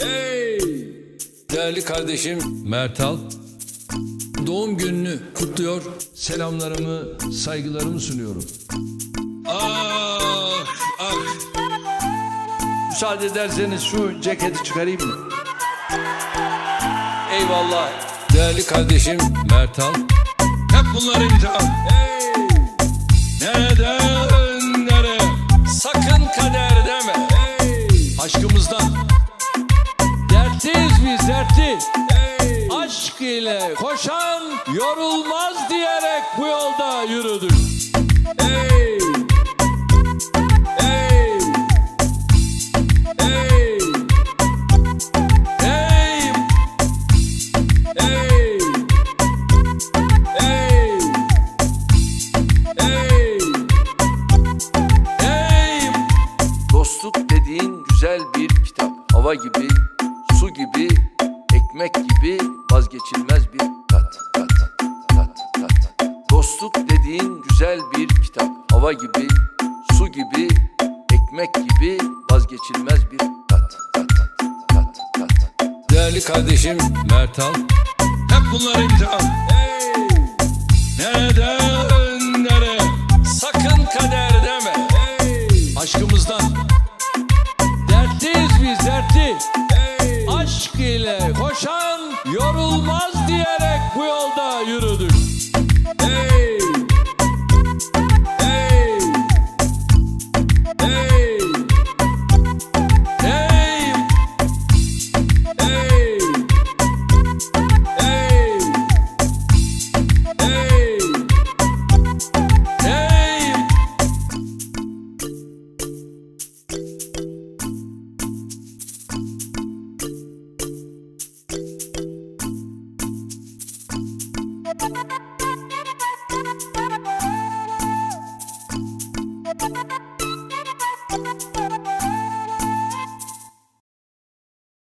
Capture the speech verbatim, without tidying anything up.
Hey! Değerli kardeşim Mertal, doğum gününü kutluyor, selamlarımı, saygılarımı sunuyorum. Ah, ah! Müsaade ederseniz şu ceketi çıkarayım mı? Eyvallah. Değerli kardeşim Mertal, hep bunlar imtihan. Hey! Neden, nereye? Sakın kader deme. Hey! Aşkımızdan dertliyiz biz, dertli. Hey! Aşk ile koşan yorulmaz diyerek bu yolda yürüdük. Hey! Hey! Hey! Hey! Hey! Hey! Hey! Hey! Dostluk dediğin güzel bir kitap. Hava gibi, su gibi, ekmek gibi vazgeçilmez bir tat, tat, tat, tat. Dostluk dediğin güzel bir kitap. Hava gibi, su gibi, ekmek gibi vazgeçilmez bir tat, tat, tat, tat. Değerli kardeşim Mertal, hep bunlar imtihan. Hey! Neden, nereye? Sakın kader deme. Hey! Aşkımızdan dertliyiz biz, dertli. Hey! Aşk ile koşan yorulmaz diyerek bu yolda yürüdük. Hey! Hey! Hey! Hey! Hey! Hey! Hey! Hey! Thank you.